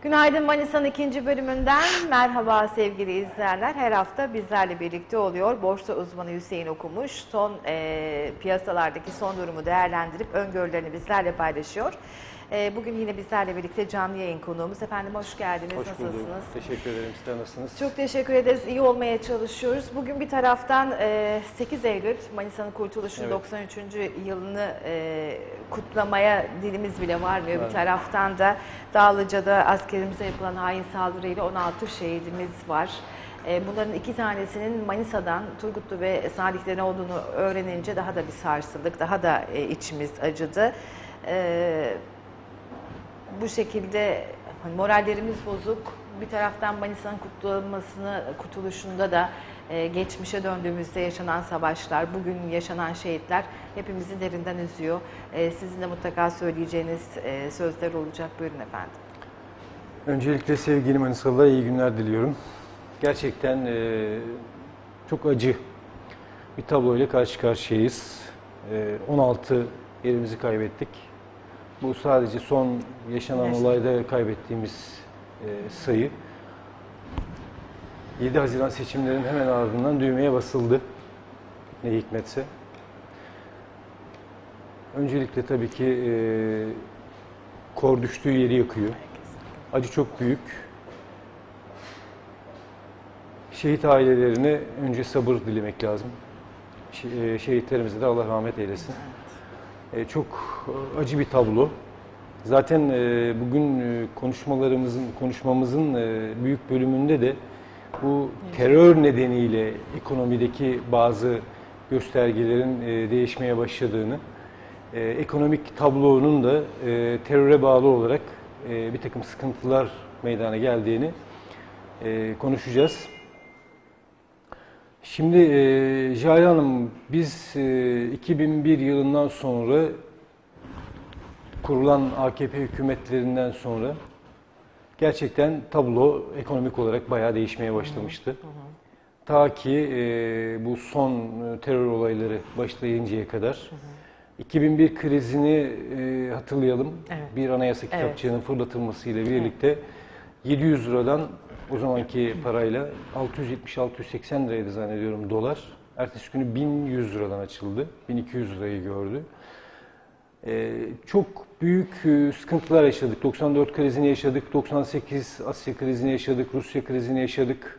Günaydın Manisa'nın ikinci bölümünden merhaba sevgili izleyenler. Her hafta bizlerle birlikte oluyor. Borsa uzmanı Hüseyin Okumuş son piyasalardaki son durumu değerlendirip öngörülerini bizlerle paylaşıyor. Bugün yine bizlerle birlikte canlı yayın konuğumuz. Efendim hoş geldiniz. Hoş bulduk. Nasılsınız? Teşekkür ederim. Sizler nasılsınız? Çok teşekkür ederiz. İyi olmaya çalışıyoruz. Bugün bir taraftan 8 Eylül Manisa'nın kurtuluşunun 93. yılını kutlamaya dilimiz bile varmıyor. Evet. Bir taraftan da Dağlıca'da askerimize yapılan hain saldırıyla 16 şehidimiz var. Bunların iki tanesinin Manisa'dan, Turgutlu ve Salih'ten olduğunu öğrenince daha da bir sarsıldık, daha da içimiz acıdı. Bu şekilde morallerimiz bozuk. Bir taraftan Manisa'nın kurtuluşunda da geçmişe döndüğümüzde yaşanan savaşlar, bugün yaşanan şehitler hepimizi derinden üzüyor. Sizin de mutlaka söyleyeceğiniz sözler olacak. Buyurun efendim. Öncelikle sevgili Manisalılar iyi günler diliyorum. Gerçekten çok acı bir tabloyla karşı karşıyayız. 16 yerimizi kaybettik. Bu sadece son yaşanan olayda kaybettiğimiz sayı. 7 Haziran seçimlerinin hemen ardından düğmeye basıldı. Ne hikmetse. Öncelikle tabii ki kor düştüğü yeri yakıyor. Acı çok büyük. Şehit ailelerine önce sabır dilemek lazım. Şehitlerimize de Allah rahmet eylesin. Çok acı bir tablo. Zaten bugün konuşmamızın büyük bölümünde de bu terör nedeniyle ekonomideki bazı göstergelerin değişmeye başladığını, ekonomik tablonun da teröre bağlı olarak bir takım sıkıntılar meydana geldiğini konuşacağız. Şimdi Jale Hanım, biz 2001 yılından sonra kurulan AKP hükümetlerinden sonra gerçekten tablo ekonomik olarak bayağı değişmeye başlamıştı. Ta ki bu son terör olayları başlayıncaya kadar. 2001 krizini hatırlayalım. Evet. Bir anayasa kitapçığının fırlatılmasıyla birlikte 700 liradan o zamanki parayla 670-680 liraydı zannediyorum dolar. Ertesi günü 1100 liradan açıldı. 1200 lirayı gördü. Çok büyük sıkıntılar yaşadık. 94 krizini yaşadık, 98 Asya krizini yaşadık, Rusya krizini yaşadık.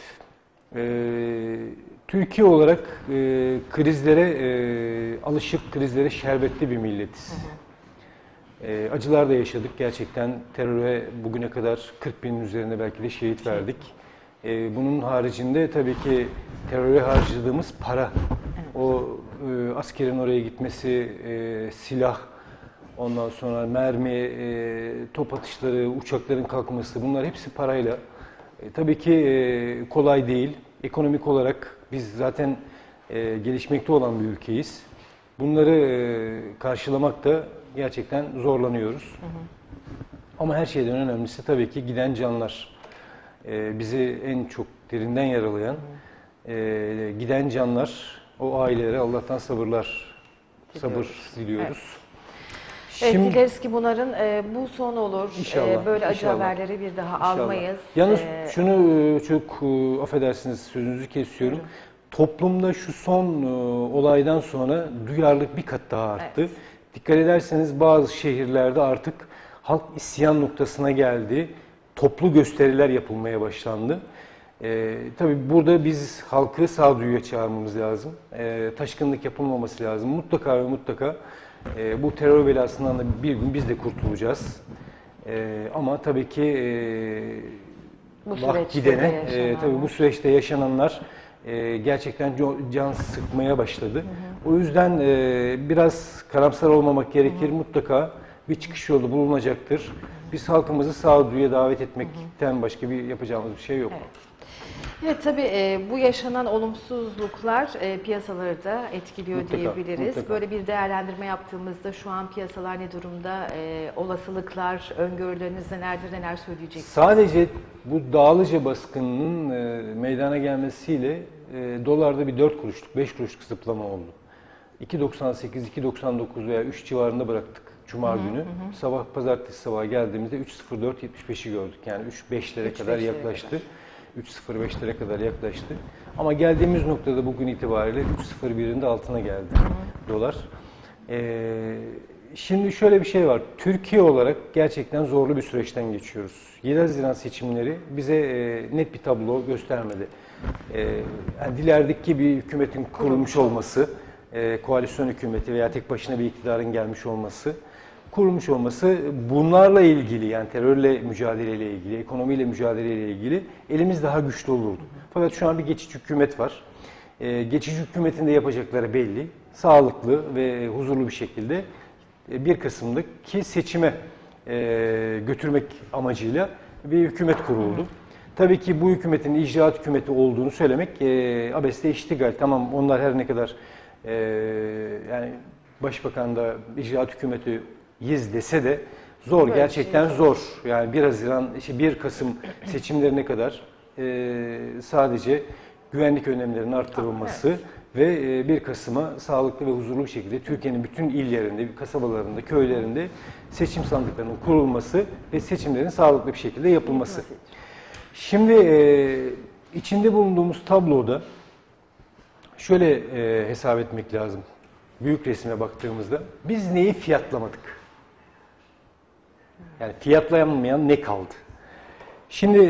Türkiye olarak krizlere alışık, krizlere şerbetli bir milletiz. Acılar da yaşadık. Gerçekten teröre bugüne kadar 40 binin üzerinde belki de şehit verdik. Bunun haricinde tabii ki teröre harcadığımız para, o askerin oraya gitmesi, silah, ondan sonra mermi, top atışları, uçakların kalkması, bunlar hepsi parayla. Tabii ki kolay değil. Ekonomik olarak biz zaten gelişmekte olan bir ülkeyiz. Bunları karşılamakta gerçekten zorlanıyoruz. Ama her şeyden önemlisi tabii ki giden canlar. Bizi en çok derinden yaralayan giden canlar, o ailelere Allah'tan sabır diliyoruz. Evet, dileriz ki bunların bu son olur. İnşallah, böyle acı inşallah. haberleri bir daha almayız. Yalnız şunu çok affedersiniz, sözünüzü kesiyorum. Buyurun. Toplumda şu son olaydan sonra duyarlılık bir kat daha arttı. Evet. Dikkat ederseniz bazı şehirlerde artık halk isyan noktasına geldi. Toplu gösteriler yapılmaya başlandı. Tabii burada biz halkı sağduyuya çağırmamız lazım. Taşkınlık yapılmaması lazım. Mutlaka ve mutlaka bu terör belasından da bir gün biz de kurtulacağız. Ama tabii ki tabii bu süreçte yaşananlar gerçekten can sıkmaya başladı. O yüzden biraz karamsar olmamak gerekir. Mutlaka bir çıkış yolu bulunacaktır. Biz halkımızı sağduyuya davet etmekten başka bir yapacağımız bir şey yok. Evet. Evet, tabii bu yaşanan olumsuzluklar piyasaları da etkiliyor diyebiliriz. Mutlaka. Böyle bir değerlendirme yaptığımızda şu an piyasalar ne durumda? Olasılıklar, öngörüleriniz nelerdir, neler söyleyeceksiniz? Sadece bu Dağlıca baskınının meydana gelmesiyle dolarda bir 4 kuruşluk, 5 kuruşluk zıplama oldu. 2.98, 2.99 veya 3 civarında bıraktık Cuma günü. Sabah pazartesi sabahı geldiğimizde 3.04.75'i gördük. Yani 3.5'lere kadar yaklaştı. 3.05'lere kadar yaklaştı. Ama geldiğimiz noktada bugün itibariyle 3.01'in de altına geldi dolar. Şimdi şöyle bir şey var. Türkiye olarak gerçekten zorlu bir süreçten geçiyoruz. 7 Haziran seçimleri bize net bir tablo göstermedi. Yani dilerdik ki bir hükümetin kurulmuş olması, koalisyon hükümeti veya tek başına bir iktidarın gelmiş olması, kurulmuş olması bunlarla ilgili, yani terörle mücadeleyle ilgili, ekonomiyle mücadeleyle ilgili elimiz daha güçlü olurdu. Fakat şu an bir geçici hükümet var. Geçici hükümetin de yapacakları belli. Sağlıklı ve huzurlu bir şekilde 1 Kasım'daki seçime götürmek amacıyla bir hükümet kuruldu. Tabii ki bu hükümetin icraat hükümeti olduğunu söylemek abesle iştigal. Tamam, onlar her ne kadar yani Başbakan da icraat hükümeti dese de zor, böyle gerçekten zor. Yani 1 Kasım seçimlerine kadar sadece güvenlik önlemlerinin arttırılması ve 1 Kasım'a sağlıklı ve huzurlu bir şekilde Türkiye'nin bütün illerinde, kasabalarında, köylerinde seçim sandıklarının kurulması ve seçimlerin sağlıklı bir şekilde yapılması. Şimdi içinde bulunduğumuz tabloda şöyle hesap etmek lazım. Büyük resme baktığımızda biz neyi fiyatlamadık? Yani fiyatlanmayan ne kaldı? Şimdi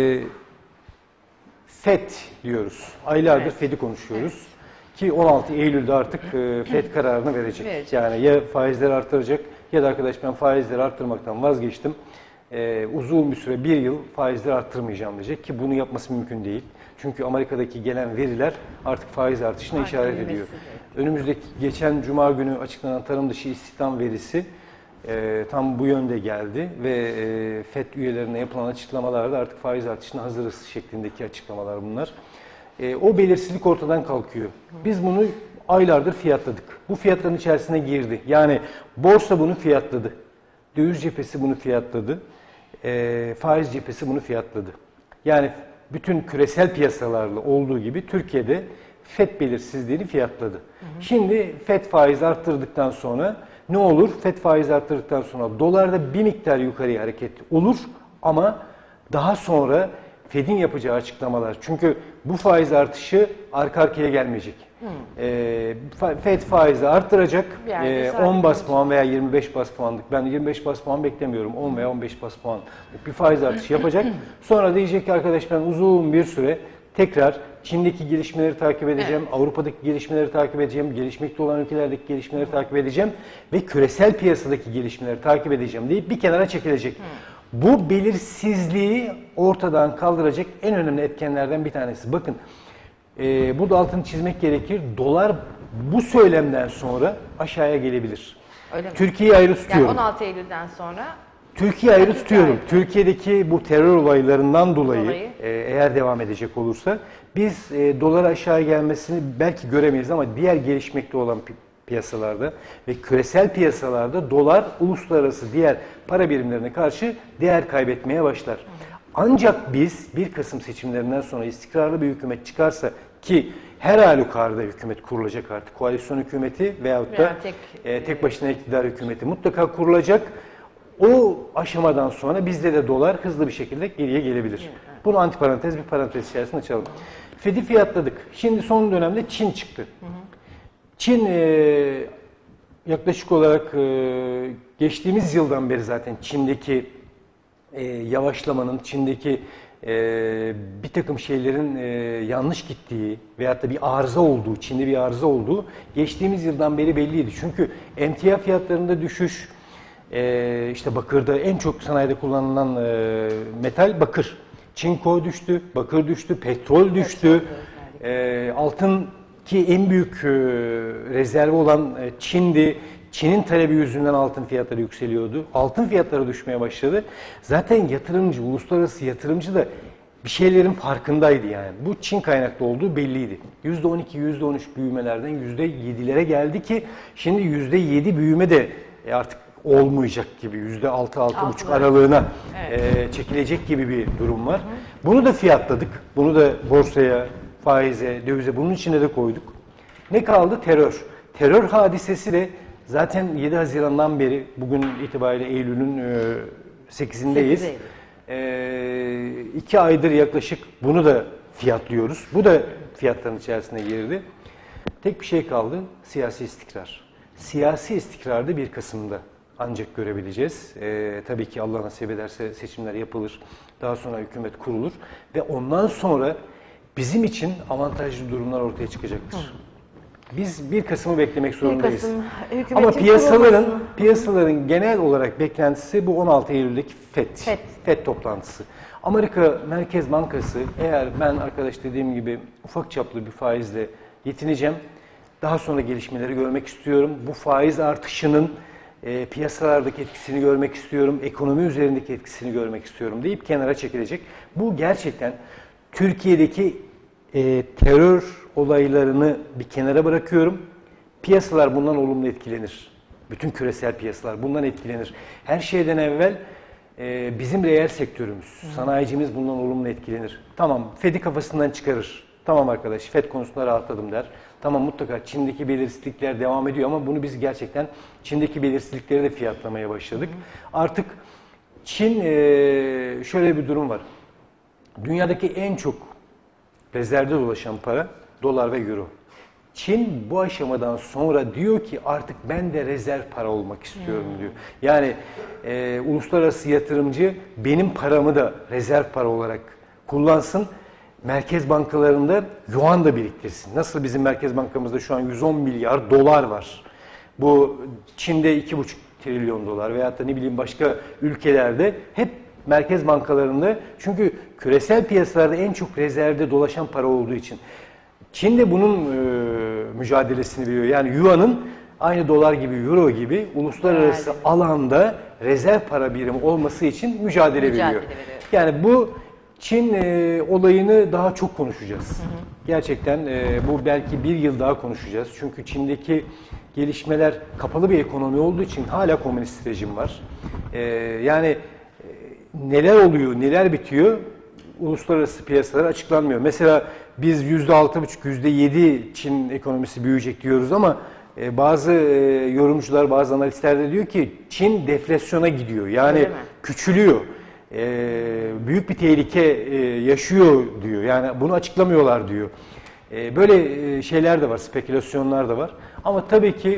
FED diyoruz. Aylardır FED'i konuşuyoruz. Ki 16 Eylül'de artık FED kararını verecek. Yani ya faizleri artıracak ya da arkadaş ben faizleri arttırmaktan vazgeçtim. Uzun bir süre, 1 yıl faizleri arttırmayacağım diyecek ki bunu yapması mümkün değil. Çünkü Amerika'daki gelen veriler artık faiz artışına işaret ediyor. Önümüzdeki geçen Cuma günü açıklanan tarım dışı istihdam verisi tam bu yönde geldi ve FED üyelerine yapılan açıklamalarda artık faiz artışına hazırız şeklindeki açıklamalar bunlar. O belirsizlik ortadan kalkıyor. Biz bunu aylardır fiyatladık. Bu fiyatların içerisine girdi. Yani borsa bunu fiyatladı. Döviz cephesi bunu fiyatladı. Faiz cephesi bunu fiyatladı. Yani bütün küresel piyasalarla olduğu gibi Türkiye'de FED belirsizliğini fiyatladı. Şimdi FED faiz arttırdıktan sonra ne olur? FED faiz arttırdıktan sonra dolarda bir miktar yukarıya hareket olur ama daha sonra FED'in yapacağı açıklamalar. Çünkü bu faiz artışı arka arkaya gelmeyecek. FED faizi arttıracak. 10 bas puan veya 25 bas puanlık. Ben 25 bas puan beklemiyorum. 10 veya 15 bas puanlık bir faiz artışı yapacak. Sonra diyecek ki arkadaş ben uzun bir süre tekrar Çin'deki gelişmeleri takip edeceğim, Avrupa'daki gelişmeleri takip edeceğim, gelişmekte olan ülkelerdeki gelişmeleri takip edeceğim ve küresel piyasadaki gelişmeleri takip edeceğim deyip bir kenara çekilecek. Bu belirsizliği ortadan kaldıracak en önemli etkenlerden bir tanesi. Bakın, burada altını çizmek gerekir. Dolar bu söylemden sonra aşağıya gelebilir. Türkiye'yi ayrı tutuyorum. Yani 16 Eylül'den sonra Türkiye'yi ayrı tutuyorum. Türkiye'deki bu terör olaylarından dolayı eğer devam edecek olursa biz dolar aşağı gelmesini belki göremeyiz ama diğer gelişmekte olan piyasalarda ve küresel piyasalarda dolar uluslararası diğer para birimlerine karşı değer kaybetmeye başlar. Ancak biz 1 Kasım seçimlerinden sonra istikrarlı bir hükümet çıkarsa ki her halükarda hükümet kurulacak artık. Koalisyon hükümeti veyahut da tek başına iktidar hükümeti mutlaka kurulacak. O aşamadan sonra bizde de dolar hızlı bir şekilde geriye gelebilir. Bunu antiparantez bir parantez içerisinde açalım. FED'i fiyatladık. Şimdi son dönemde Çin çıktı. Çin yaklaşık olarak geçtiğimiz yıldan beri zaten Çin'deki yavaşlamanın, Çin'deki bir takım şeylerin yanlış gittiği veyahut da bir arıza olduğu, Çin'de bir arıza olduğu geçtiğimiz yıldan beri belliydi. Çünkü emtia fiyatlarında düşüş, işte bakırda en çok sanayide kullanılan metal bakır. Çinko düştü, bakır düştü, petrol düştü. Altın ki en büyük rezervi olan Çin'di. Çin'in talebi yüzünden altın fiyatları yükseliyordu. Altın fiyatları düşmeye başladı. Zaten yatırımcı, uluslararası yatırımcı da bir şeylerin farkındaydı yani. Bu Çin kaynaklı olduğu belliydi. %12, %13 büyümelerden %7'lere geldi ki şimdi %7 büyüme de artık olmayacak gibi. %6-6,5 aralığına çekilecek gibi bir durum var. Bunu da fiyatladık. Bunu da borsaya, faize, dövize bunun içine de koyduk. Ne kaldı? Terör. Terör hadisesi de Zaten 7 Haziran'dan beri bugün itibariyle Eylül'ün 8'indeyiz. 2 aydır yaklaşık bunu da fiyatlıyoruz. Bu da fiyatların içerisine girdi. Tek bir şey kaldı, siyasi istikrar. Siyasi istikrarı da 1 Kasım'da ancak görebileceğiz. Tabii ki Allah nasip ederse seçimler yapılır, daha sonra hükümet kurulur ve ondan sonra bizim için avantajlı durumlar ortaya çıkacaktır. Biz 1 Kasım'ı beklemek zorundayız. 1 Kasım, ama piyasaların genel olarak beklentisi bu 16 Eylül'deki FED toplantısı. Amerika Merkez Bankası, eğer ben arkadaş dediğim gibi ufak çaplı bir faizle yetineceğim, daha sonra gelişmeleri görmek istiyorum. Bu faiz artışının piyasalardaki etkisini görmek istiyorum, ekonomi üzerindeki etkisini görmek istiyorum deyip kenara çekilecek. Bu gerçekten Türkiye'deki terör olaylarını bir kenara bırakıyorum. Piyasalar bundan olumlu etkilenir. Bütün küresel piyasalar bundan etkilenir. Her şeyden evvel bizim reel sektörümüz, sanayicimiz bundan olumlu etkilenir. Tamam, Fed'i kafasından çıkarır. Tamam arkadaş, Fed konusunda rahatladım der. Tamam, mutlaka Çin'deki belirsizlikler devam ediyor ama bunu biz gerçekten Çin'deki belirsizlikleri de fiyatlamaya başladık. Artık Çin, şöyle bir durum var. Dünyadaki en çok rezervde dolaşan para dolar ve euro. Çin bu aşamadan sonra diyor ki artık ben de rezerv para olmak istiyorum diyor. Yani uluslararası yatırımcı benim paramı da rezerv para olarak kullansın. Merkez bankalarında yuan da biriktirsin. Nasıl bizim merkez bankamızda şu an 110 milyar dolar var. Bu Çin'de 2,5 trilyon dolar veyahut da ne bileyim başka ülkelerde hep merkez bankalarında, çünkü küresel piyasalarda en çok rezervde dolaşan para olduğu için. Çin de bunun mücadelesini veriyor. Yani yuanın aynı dolar gibi, euro gibi uluslararası alanda rezerv para birimi olması için mücadele veriyor. Yani bu Çin olayını daha çok konuşacağız. Gerçekten bu belki 1 yıl daha konuşacağız. Çünkü Çin'deki gelişmeler kapalı bir ekonomi olduğu için hala komünist rejim var. Yani neler oluyor, neler bitiyor uluslararası piyasalara açıklanmıyor. Mesela biz %6,5, %7 Çin ekonomisi büyüyecek diyoruz ama bazı yorumcular, bazı analistler de diyor ki Çin deflasyona gidiyor. Yani küçülüyor. Büyük bir tehlike yaşıyor diyor. Yani bunu açıklamıyorlar diyor. Böyle şeyler de var, spekülasyonlar da var. Ama tabii ki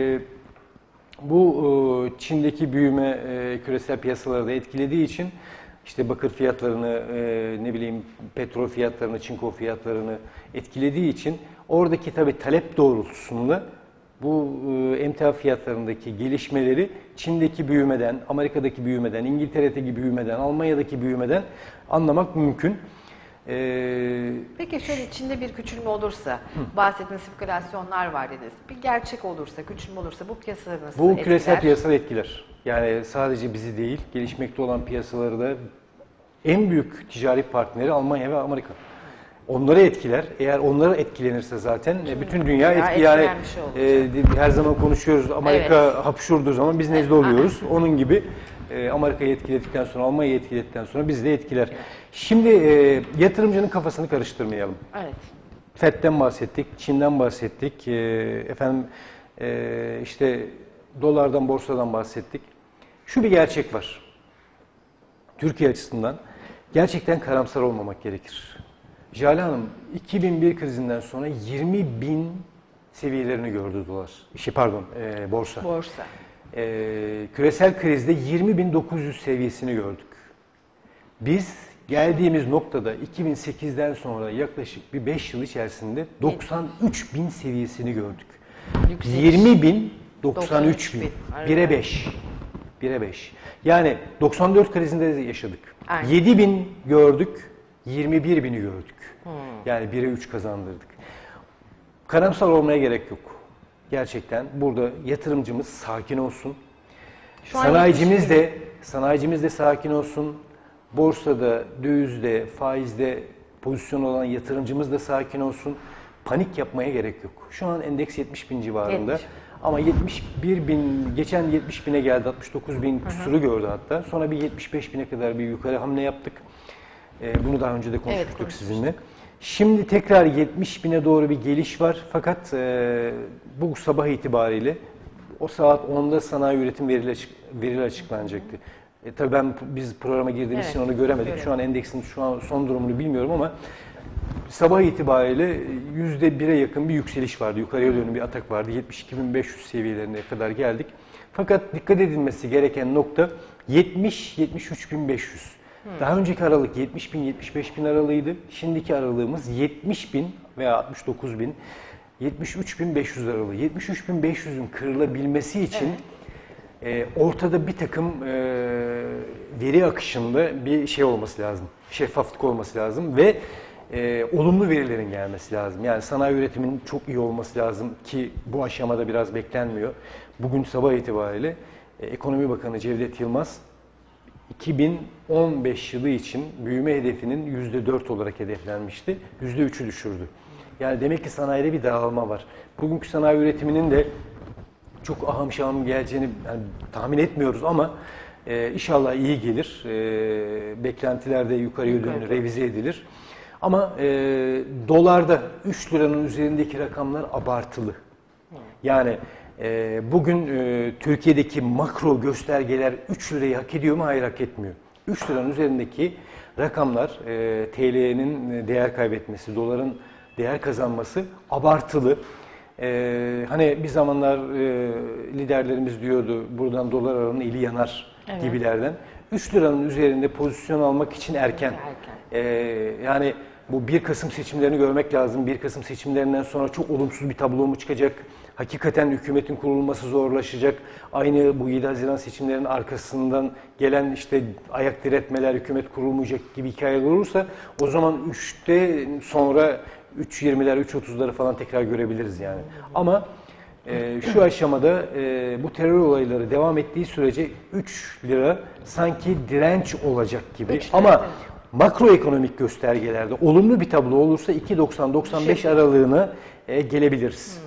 bu Çin'deki büyüme küresel piyasaları da etkilediği için işte bakır fiyatlarını, ne bileyim petrol fiyatlarını, çinko fiyatlarını etkilediği için oradaki tabii talep doğrultusunda bu emtia fiyatlarındaki gelişmeleri Çin'deki büyümeden, Amerika'daki büyümeden, İngiltere'deki büyümeden, Almanya'daki büyümeden anlamak mümkün. Peki şöyle Çin'de bir küçülme olursa, bahsettiğiniz spekülasyonlar var dediniz. Bir gerçek olursa, küçülme olursa bu piyasaları nasıl etkiler? Bu küresel piyasaları etkiler. Yani sadece bizi değil, gelişmekte olan piyasaları da en büyük ticari partneri Almanya ve Amerika. Onları etkiler. Eğer onları etkilenirse zaten bütün dünya yani her zaman konuşuyoruz. Amerika hapşurduğu zaman biz nezle oluyoruz. Onun gibi Amerika'yı etkiledikten sonra, Almanya'yı etkiledikten sonra bizi de etkiler. Şimdi yatırımcının kafasını karıştırmayalım. Evet. FED'den bahsettik, Çin'den bahsettik, işte dolardan, borsadan bahsettik. Şu bir gerçek var. Türkiye açısından gerçekten karamsar olmamak gerekir. Jale Hanım, 2001 krizinden sonra 20.000 seviyelerini gördü dolar. Borsa. Küresel krizde 20.900 seviyesini gördük. Biz geldiğimiz noktada 2008'den sonra yaklaşık bir 5 yıl içerisinde 93.000 seviyesini gördük. 20.000, 93.000. 1'e 5. 1'e 5. Yani 94 krizinde de yaşadık. 7.000 gördük, 21.000'i gördük. Yani 1'e 3 kazandırdık. Karamsar olmaya gerek yok. Gerçekten burada yatırımcımız sakin olsun. Sanayicimiz de sakin olsun. Borsada, dövizde, faizde pozisyon olan yatırımcımız da sakin olsun. Panik yapmaya gerek yok. Şu an endeks 70.000 civarında. 70. Ama 71.000, geçen 70.000'e geldi, 69.000 küsuru gördü hatta. Sonra bir 75.000'e kadar bir yukarı hamle yaptık. Bunu daha önce de konuşmuştuk sizinle. Şimdi tekrar 70.000'e doğru bir geliş var. Fakat bu sabah itibariyle O saat 10'da sanayi üretim verileri açıklanacaktı. Tabii biz programa girdiğimiz için onu göremedik. Şu an endeksin son durumunu bilmiyorum ama sabah itibariyle %1'e yakın bir yükseliş vardı. Yukarıya dönük bir atak vardı. 72.500 seviyelerine kadar geldik. Fakat dikkat edilmesi gereken nokta 70-73.500. Daha önceki aralık 70.000-75.000 aralığıydı. Şimdiki aralığımız 70.000 veya 69.000, 73.500 aralığı. 73.500'ün kırılabilmesi için ortada bir takım veri akışında bir şey olması lazım. Şeffaflık olması lazım ve olumlu verilerin gelmesi lazım. Yani sanayi üretiminin çok iyi olması lazım ki bu aşamada biraz beklenmiyor. Bugün sabah itibariyle Ekonomi Bakanı Cevdet Yılmaz 2015 yılı için büyüme hedefinin %4 olarak hedeflenmişti. %3'ü düşürdü. Yani demek ki sanayide bir dağılma var. Bugünkü sanayi üretiminin de çok ahım şahım geleceğini yani tahmin etmiyoruz ama inşallah iyi gelir. Beklentiler de yukarıya yönlü revize edilir. Ama dolarda 3 liranın üzerindeki rakamlar abartılı. Yani bugün Türkiye'deki makro göstergeler 3 lirayı hak ediyor mu? Hayır, hak etmiyor. 3 liranın üzerindeki rakamlar TL'nin değer kaybetmesi, doların değer kazanması abartılı. Hani bir zamanlar liderlerimiz diyordu buradan dolar oranı eli yanar gibilerden. 3 liranın üzerinde pozisyon almak için erken. Yani bu 1 Kasım seçimlerini görmek lazım. 1 Kasım seçimlerinden sonra çok olumsuz bir tablo mu çıkacak? Hakikaten hükümetin kurulması zorlaşacak. Aynı bu 7 Haziran seçimlerinin arkasından gelen işte ayak diretmeler, hükümet kurulmayacak gibi hikayeler olursa o zaman 3'te sonra 3.20'ler, 3.30'ları falan tekrar görebiliriz yani. Ama şu aşamada bu terör olayları devam ettiği sürece 3 lira sanki direnç olacak gibi. Ama makroekonomik göstergelerde olumlu bir tablo olursa 2.90-95 aralığına gelebiliriz.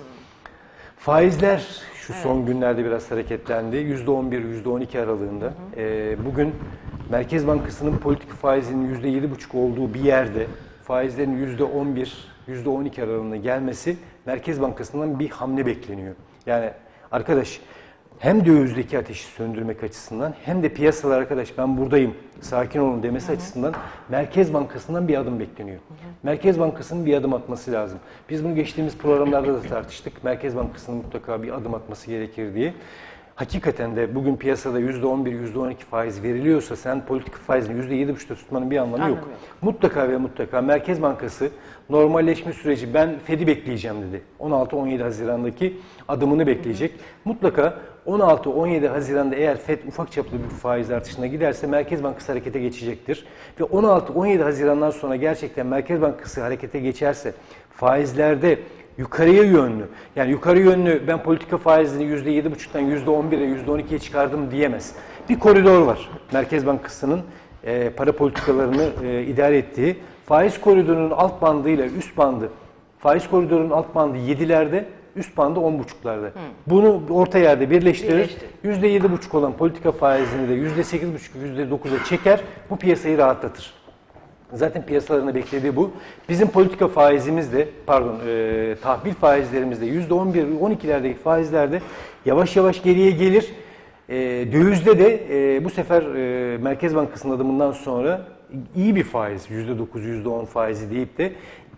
Faizler şu son günlerde biraz hareketlendi. %11, %12 aralığında. Bugün Merkez Bankası'nın politika faizinin %7,5 olduğu bir yerde faizlerin %11, %12 aralığına gelmesi Merkez Bankası'ndan bir hamle bekleniyor. Yani arkadaş hem dövizdeki ateşi söndürmek açısından hem de piyasalar arkadaş ben buradayım sakin olun demesi açısından Merkez Bankası'ndan bir adım bekleniyor. Merkez Bankası'nın bir adım atması lazım. Biz bunu geçtiğimiz programlarda da tartıştık. Merkez Bankası'nın mutlaka bir adım atması gerekir diye. Hakikaten de bugün piyasada %11, %12 faiz veriliyorsa sen politika faizini %7,5'ta tutmanın bir anlamı yok. Mutlaka ve mutlaka Merkez Bankası normalleşme süreci ben Fed'i bekleyeceğim dedi. 16-17 Haziran'daki adımını bekleyecek. Mutlaka 16-17 Haziran'da eğer Fed ufak çaplı bir faiz artışına giderse Merkez Bankası harekete geçecektir. Ve 16-17 Haziran'dan sonra gerçekten Merkez Bankası harekete geçerse faizlerde yukarıya yönlü, yani yukarı yönlü ben politika faizini %7,5'tan %11'e, %12'ye çıkardım diyemez. Bir koridor var Merkez Bankası'nın para politikalarını idare ettiği. Faiz koridorunun alt bandıyla üst bandı, faiz koridorunun alt bandı 7'lerde, üst bandı 10,5'larda. Bunu orta yerde birleştirir. %7,5 olan politika faizini de %8,5, %9'a çeker. Bu piyasayı rahatlatır. Zaten piyasalarına beklediği bu. Bizim politika faizimiz de, tahvil faizlerimiz de %11, %12'lerdeki faizlerde yavaş yavaş geriye gelir. Dövizde de bu sefer Merkez Bankası'nın adımından sonra iyi bir faiz, %9, %10 faizi deyip de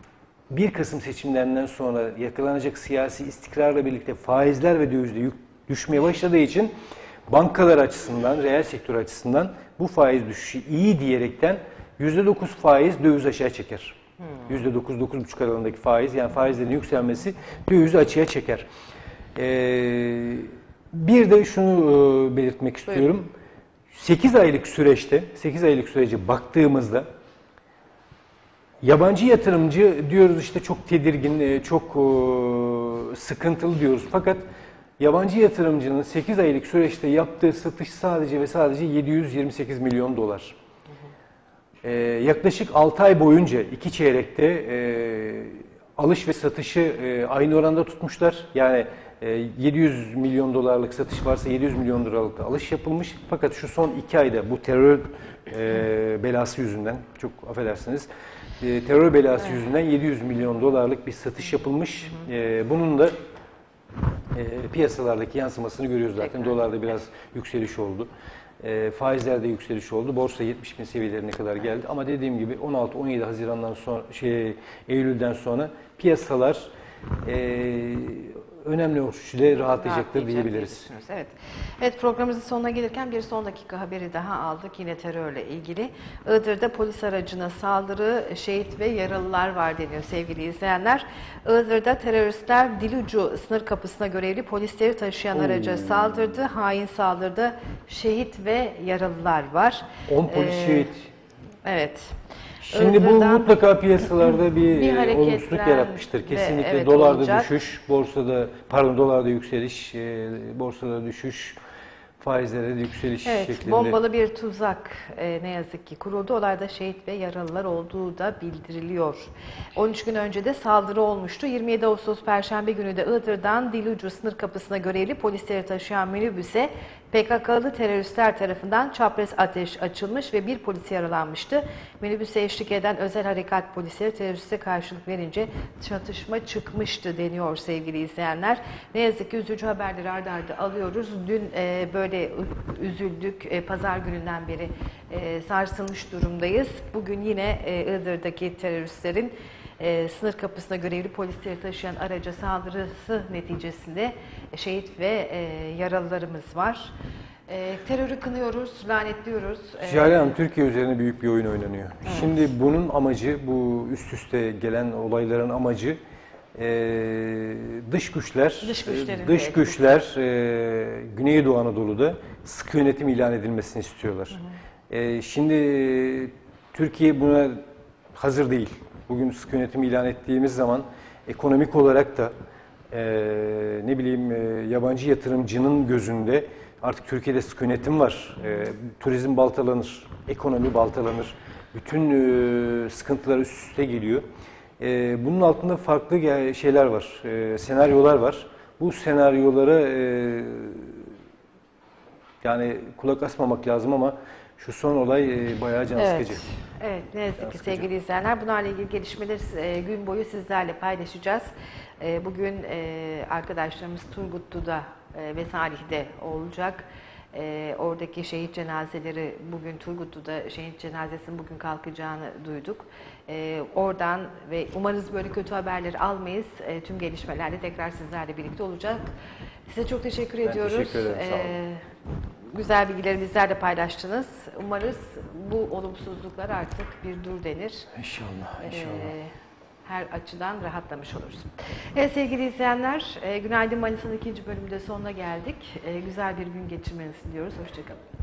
1 Kasım seçimlerinden sonra yakalanacak siyasi istikrarla birlikte faizler ve dövizde düşmeye başladığı için bankalar açısından, reel sektör açısından bu faiz düşüşü iyi diyerekten %9 faiz döviz aşağı çeker. %9-9,5 aralığındaki faiz, yani faizlerin yükselmesi dövizi açığa çeker. Bir de şunu belirtmek istiyorum. 8 aylık sürece baktığımızda yabancı yatırımcı diyoruz işte çok tedirgin, çok sıkıntılı diyoruz. Fakat yabancı yatırımcının 8 aylık süreçte yaptığı satış sadece ve sadece 728 milyon dolar. Yaklaşık 6 ay boyunca 2 çeyrekte alış ve satışı aynı oranda tutmuşlar. Yani 700 milyon dolarlık satış varsa 700 milyon dolarlık da alış yapılmış. Fakat şu son 2 ayda bu terör belası yüzünden, çok affedersiniz, terör belası yüzünden 700 milyon dolarlık bir satış yapılmış. Bunun da piyasalardaki yansımasını görüyoruz zaten. Tekrar. Dolarda biraz yükseliş oldu. Faizlerde yükseliş oldu. Borsa 70 bin seviyelerine kadar geldi. Ama dediğim gibi 16-17 Haziran'dan sonra, Eylül'den sonra piyasalar önemli ölçüde rahatlayacaktır diyebiliriz. Diyorsunuz. Evet. Evet, programımızın sonuna gelirken bir son dakika haberi daha aldık. Yine terörle ilgili. Iğdır'da polis aracına saldırı, şehit ve yaralılar var deniyor sevgili izleyenler. Iğdır'da teröristler Dilucu sınır kapısına görevli polisleri taşıyan araca saldırdı. Hain saldırıda şehit ve yaralılar var. 10 polis şehit. Evet. Şimdi bu Iğdır'dan mutlaka piyasalarda bir hareketler olumsuzluk yaratmıştır. Kesinlikle evet, dolarda olacak. düşüş, dolarda yükseliş, borsada düşüş, faizlerde de yükseliş Evet, şeklinde. bombalı bir tuzak ne yazık ki kuruldu. Olayda şehit ve yaralılar olduğu da bildiriliyor. 13 gün önce de saldırı olmuştu. 27 Ağustos Perşembe günü de Iğdır'dan Dilucu sınır kapısına görevli polisleri taşıyan minibüse PKK'lı teröristler tarafından çapraz ateş açılmış ve bir polis yaralanmıştı. Minibüse eşlik eden özel harekat polisleri teröriste karşılık verince çatışma çıkmıştı deniyor sevgili izleyenler. Ne yazık ki üzücü haberleri ard arda alıyoruz. Dün böyle üzüldük. Pazar gününden beri sarsılmış durumdayız. Bugün yine Iğdır'daki teröristlerin sınır kapısına görevli polisleri taşıyan araca saldırısı neticesinde şehit ve yaralılarımız var. Terörü kınıyoruz, lanetliyoruz. Jale Hanım, Türkiye üzerine büyük bir oyun oynanıyor. Evet. Şimdi bunun amacı, bu üst üste gelen olayların amacı dış güçler Güneydoğu Anadolu'da sıkı yönetim ilan edilmesini istiyorlar. Şimdi Türkiye buna hazır değil. Bugün sıkı yönetim ilan ettiğimiz zaman ekonomik olarak da yabancı yatırımcının gözünde artık Türkiye'de sıkı yönetim var. Turizm baltalanır, ekonomi baltalanır. Bütün sıkıntılar üst üste geliyor. Bunun altında farklı şeyler var, senaryolar var. Bu senaryolara yani kulak asmamak lazım ama şu son olay bayağı can sıkıcı. Evet, ne yazık ki sevgili izleyenler. Bunlarla ilgili gelişmeleri gün boyu sizlerle paylaşacağız. Bugün arkadaşlarımız Turgutlu'da ve Salih'de olacak. Oradaki şehit cenazeleri bugün Turgutlu'da şehit cenazesinin bugün kalkacağını duyduk. Oradan ve umarız böyle kötü haberleri almayız. Tüm gelişmelerle tekrar sizlerle birlikte olacak. Size çok teşekkür ediyoruz. Teşekkür ederim. Sağ olun. Güzel bilgileri bizlerle paylaştınız. Umarız bu olumsuzluklar artık bir dur denir. İnşallah, inşallah. Her açıdan rahatlamış oluruz. Evet sevgili izleyenler, Günaydın Manisa'nın ikinci bölümünde sonuna geldik. Güzel bir gün geçirmenizi diliyoruz. Hoşçakalın.